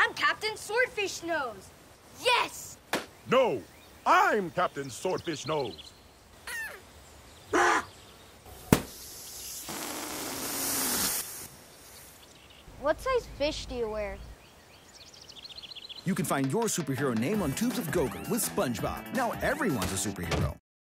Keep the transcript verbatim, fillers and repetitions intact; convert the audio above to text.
I'm Captain Swordfish Nose. Yes! No, I'm Captain Swordfish Nose. What size fish do you wear? You can find your superhero name on tubes of Go-Gurt with SpongeBob. Now everyone's a superhero.